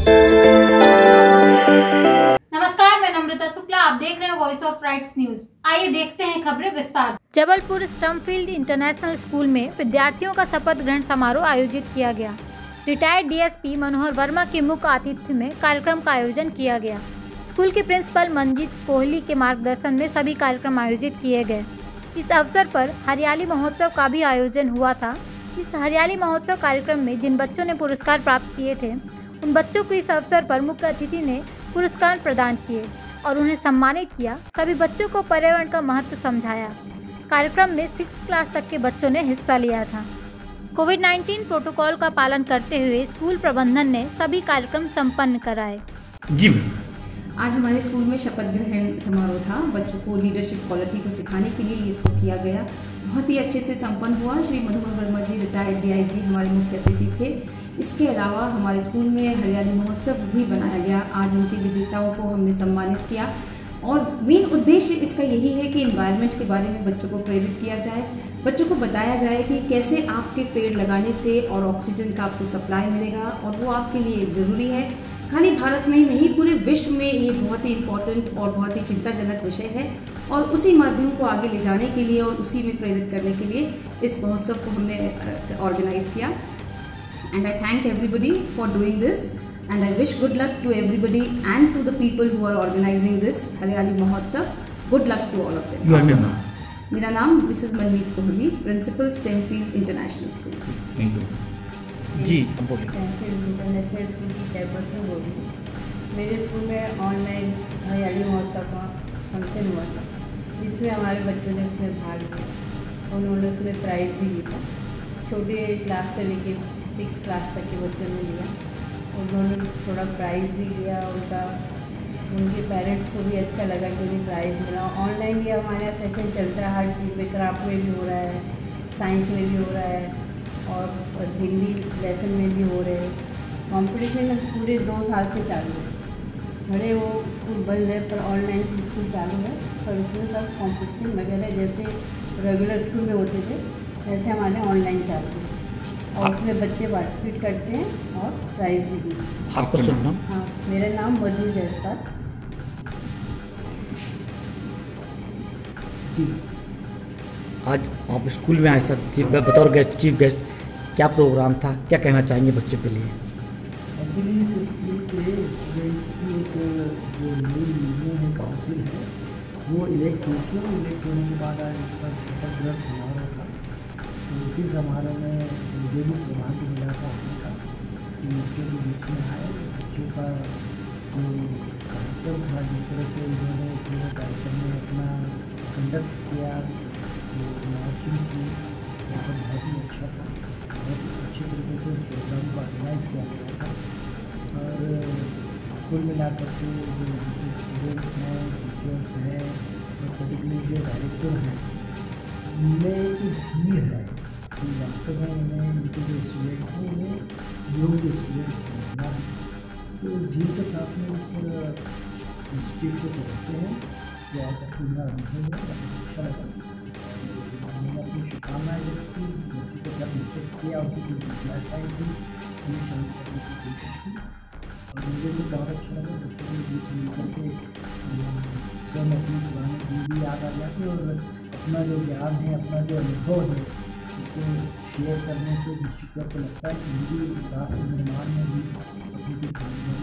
नमस्कार, मैं नम्रता शुक्ला, आप देख रहे हैं वॉइस ऑफ राइट्स न्यूज। आइए देखते हैं खबरें विस्तार। जबलपुर स्टम्पफील्ड इंटरनेशनल स्कूल में विद्यार्थियों का शपथ ग्रहण समारोह आयोजित किया गया। रिटायर्ड डीएसपी मनोहर वर्मा के मुख्य आतिथ्य में कार्यक्रम का आयोजन किया गया। स्कूल के प्रिंसिपल मंजीत कोहली के मार्गदर्शन में सभी कार्यक्रम आयोजित किए गए। इस अवसर पर हरियाली महोत्सव का भी आयोजन हुआ था। इस हरियाली महोत्सव कार्यक्रम में जिन बच्चों ने पुरस्कार प्राप्त किए थे, उन बच्चों को इस अवसर पर मुख्य अतिथि ने पुरस्कार प्रदान किए और उन्हें सम्मानित किया। सभी बच्चों को पर्यावरण का महत्व समझाया। कार्यक्रम में 6th क्लास तक के बच्चों ने हिस्सा लिया था। कोविड-19 प्रोटोकॉल का पालन करते हुए स्कूल प्रबंधन ने सभी कार्यक्रम संपन्न कराए। आज हमारे स्कूल में शपथ ग्रहण समारोह था। बच्चों को लीडरशिप क्वालिटी को सिखाने के लिए इसको किया गया। बहुत ही अच्छे से संपन्न हुआ। श्री मनोहर वर्मा जी रिटायर्ड डीआईजी हमारे मुख्य अतिथि थे। इसके अलावा हमारे स्कूल में हरियाली महोत्सव भी बनाया गया। आज उनके विजेताओं को हमने सम्मानित किया और मेन उद्देश्य इसका यही है कि एनवायरनमेंट के बारे में बच्चों को प्रेरित किया जाए, बच्चों को बताया जाए कि कैसे आपके पेड़ लगाने से और ऑक्सीजन का आपको सप्लाई मिलेगा और वो आपके लिए ज़रूरी है। खाली भारत में ही नहीं, पूरे विश्व में ये बहुत ही इम्पोर्टेंट और बहुत ही चिंताजनक विषय है और उसी माध्यम को आगे ले जाने के लिए और उसी में प्रेरित करने के लिए इस महोत्सव को हमने ऑर्गेनाइज किया। And I thank everybody for doing this and I wish good luck to everybody and to the people who are organizing this Haryali Mahotsav. Good luck to all of them. Your name? मेरा नाम Mrs Manmeet Kohli, principal Stamfield international school. Thank you ji. बोलिए। Stamfield international school की chairperson बोल रही हूँ। मेरे school में online हरियाली महोत्सव का फंक्शन हुआ था, जिसमें हमारे बच्चों ने उसमें भाग लिया। उन्होंने उसमें प्राइज़ भी लिया। छोटे क्लास से लेके 6th क्लास तक के बच्चों ने लिया। उन्होंने थोड़ा प्राइज़ भी लिया। उनके पेरेंट्स को भी अच्छा लगा कि उन्हें प्राइज़ मिला। ऑनलाइन भी हमारे यहाँ सेशन चलता है, हर चीज़ में, क्राफ्ट में भी हो रहा है, साइंस में भी हो रहा है और हिंदी लेसन में भी हो रहे हैं। कॉम्पिटिशन पूरे 2 साल से चालू है। भले वो स्कूल बंद है पर ऑनलाइन स्कूल चालू है, पर उसमें सब कॉम्पिटिशन वगैरह जैसे रेगुलर स्कूल में होते थे वैसे हमारे ऑनलाइन चालू है और उसमें बच्चे पार्टिसिपेट करते हैं और प्राइज़ भी देते हैं। आपका शुभ नाम? हाँ, मेरा नाम मधु जयसवाल। जी, आज आप स्कूल में आए सर, बतौर गेस्ट, चीफ गेस्ट, क्या प्रोग्राम था, क्या कहना चाहेंगे बच्चों के लिए? एक्चुअली इस स्कूल के स्टूडेंट्स की एक जो न्यू यूनियन है, काउंसिल है, वो इलेक्ट होने के बाद आज उसका शपथ ग्रहण समारोह था। तो इसी समारोह में मुझे भी सौभाग्य मिला था आने का कि बच्चों के बीच में आए। बच्चों का जो कार्यक्रम था, जिस तरह से उन्होंने पूरे कार्यक्रम में अपना कंडक्ट किया, मार्चिंग की, बहुत ही अच्छा था। बहुत अच्छे तरीके से इस प्रोग्राम को ऑर्गेनाइज किया गया था और कुल मिलाकर के जो स्टूडेंट्स हैं, टीचर्स हैं और पर्टिकुलरली जो डायरेक्टर हैं, उनमें एक भीड़ है कि वास्तव में उन्हें उनके जो स्टूडेंट्स हैं उन्हें योग के स्टूडेंट्स बनना है। तो उस भीड़ के साथ में इस इंस्टीट्यूट को पढ़ते हैं जो आज तक मेरा अनुभव है, बहुत अच्छा लगा। मैंने अपनी शुभकामनाएँ व्यक्त की, बच्चों के साथ मिलकर किया, उनकी जो जिज्ञासाएँ थी उन्हें शामिल करने की कोशिश की और मुझे भी बहुत अच्छा लगा। बच्चों के बीच मिलकर के स्वयं अपनी पुरानी दिन भी याद आ जाती और अपना जो ज्ञान है, अपना जो अनुभव है, उसको शेयर करने से निश्चित तौर पर लगता है कि हिंदी राष्ट्र निर्माण में भी अपनी